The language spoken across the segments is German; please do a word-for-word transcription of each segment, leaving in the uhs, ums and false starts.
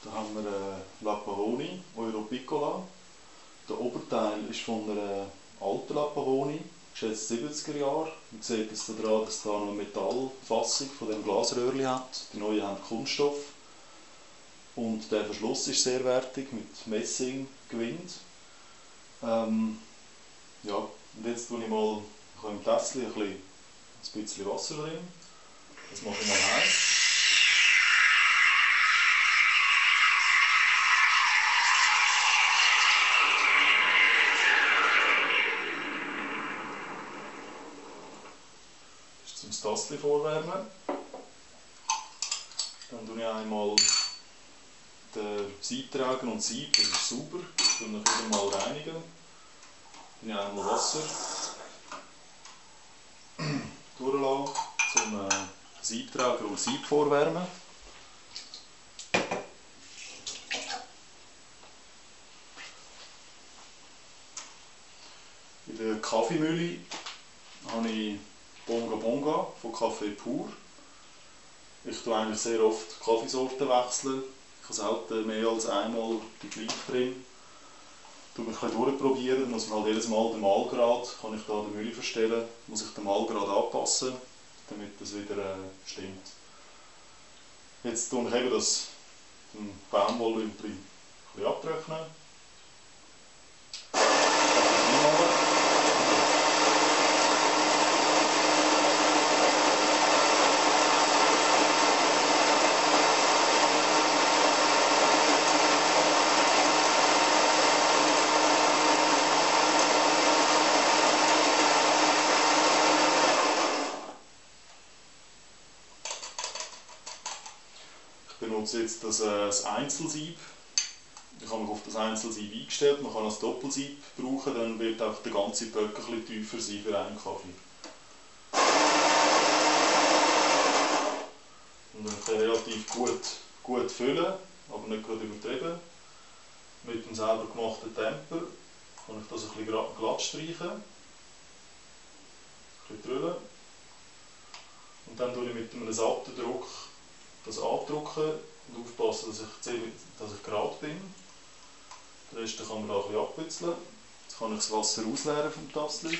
Da haben wir äh, Lapahoni Europiccola. Der Oberteil ist von einer alten Lapahoni, geschätzt siebziger Jahre. Man sieht es daran, dass da noch eine Metallfassung von dem Glasröhrchen hat. Die neuen haben Kunststoff. Und der Verschluss ist sehr wertig mit Messing gewinnt. Ähm, ja, und jetzt tue ich mal im Tässchen ein bisschen, ein bisschen Wasser drin. Das mache ich mal heiß. Das Tässchen vorwärmen. Dann tue ich einmal den Siebträger und Sieb, das ist sauber, dann noch wieder mal reinigen. Dann ich einmal Wasser durchlassen, zum äh, Siebträger und Sieb vorwärmen. In der Kaffeemühle habe ich Bonga Bonga von Café Pur. Ich tue eigentlich sehr oft Kaffeesorten wechseln. Ich habe selten mehr als einmal die gleiche drin. Ich mich ein bisschen durchprobieren, dann muss man halt jedes Mal den Mahlgrad, kann ich da die Mühle verstellen, muss ich den Mahlgrad anpassen, damit das wieder äh, stimmt. Jetzt tue ich eben das Baumwollümpen ein bisschen abtrocknen. Ich benutze jetzt das, äh, das Einzelsieb. Ich habe mich auf das Einzelsieb eingestellt. Man kann das Doppelsieb brauchen, dann wird auch der ganze Böck ein bisschen tiefer sein für einen Kaffee. Und dann kann ich relativ gut, gut füllen, aber nicht gerade übertrieben. Mit dem selber gemachten Temper kann ich das ein bisschen glatt streichen, ein bisschen drüllen. Und dann tue ich mit einem satten Druck das abdrücken und aufpassen, dass ich, dass ich gerade bin. Den Rest kann man da ein bisschen abbützeln. Jetzt kann ich das Wasser ausleeren vom Tässchen.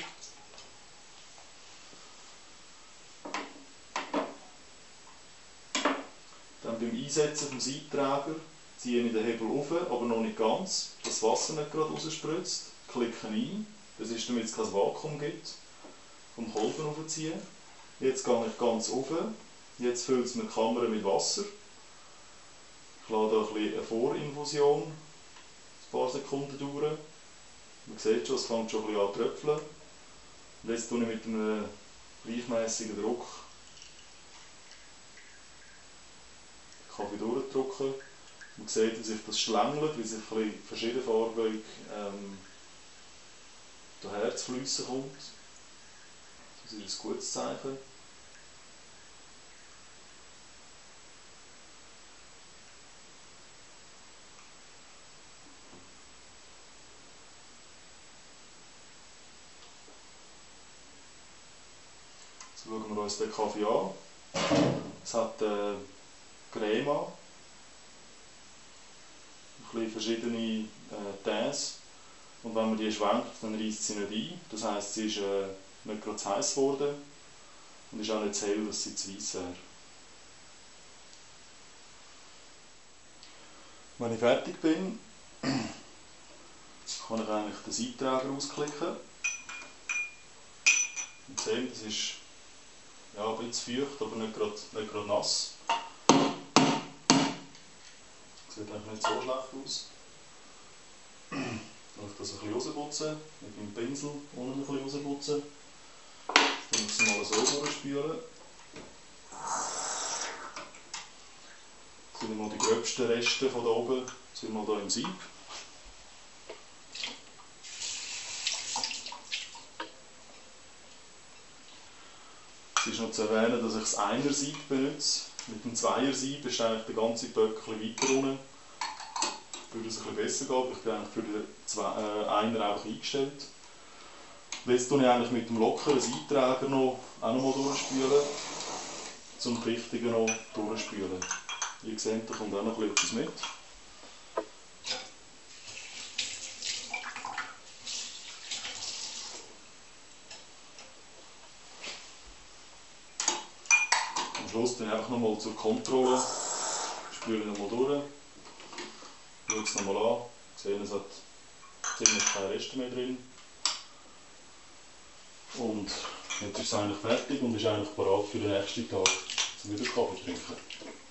Dann beim Einsetzen des Siebträger ziehe ich den Hebel auf, aber noch nicht ganz, dass das Wasser nicht gerade rausspritzt. Klicke ein, das ist, damit es kein Vakuum gibt. Vom Kolben aufziehen. Jetzt gehe ich ganz auf. Jetzt füllt es mir die Kamera mit Wasser. Ich lasse hier ein bisschen eine Vorinfusion, ein paar Sekunden dauern. Man sieht schon, es fängt schon ein bisschen an zu tröpfeln. Und jetzt tue ich mit einem gleichmäßigen Druck den Kaffee durchdrücken. Man sieht, wie sich das schlängelt, wie sich ein bisschen verschiedenfarbig ähm, daher zu fliessen kommt. Das ist ein gutes Zeichen. Jetzt schauen wir uns den Kaffee an. Es hat äh, Crema, ein bisschen verschiedene äh, Teins. Und wenn man die schwenkt, dann reißt sie nicht ein. Das heisst, sie ist äh, nicht gerade zu heiß geworden und ist auch nicht zu hell, dass sie zu weiss wäre. Wenn ich fertig bin, kann ich eigentlich den Siebträger ausklicken. Und sehen, das ist ja, ein bisschen feucht, aber nicht gerade, nicht gerade nass. Sieht eigentlich nicht so schlecht aus. Dann kann ich das ein bisschen rausputzen, mit meinem Pinsel unten ein bisschen rausputzen. Dann muss ich es mal so durchspülen. Jetzt tue ich mal die gröbsten Reste von da oben, sind wir hier im Sieb. Es ist noch zu erwähnen, dass ich das Einer-Sieb benutze. Mit dem Zweier-Sieb ist eigentlich der ganze Böck ein bisschen weiter unten. Würde es ein bisschen besser gehen, aber ich bin eigentlich für den Zwei äh, Einer einfach eingestellt. Und jetzt tue ich eigentlich mit dem lockeren Siebträger noch, auch noch mal durchspülen, zum Richtigen noch durchspülen. Ihr seht, da kommt auch noch etwas mit. Schluss dann einfach nochmal zur Kontrolle, spüle nochmal durch, schaue es nochmal an, sehe, es hat ziemlich keine Reste mehr drin. Und jetzt ist es eigentlich fertig und ist eigentlich bereit für den nächsten Tag zum wieder Kaffee trinken.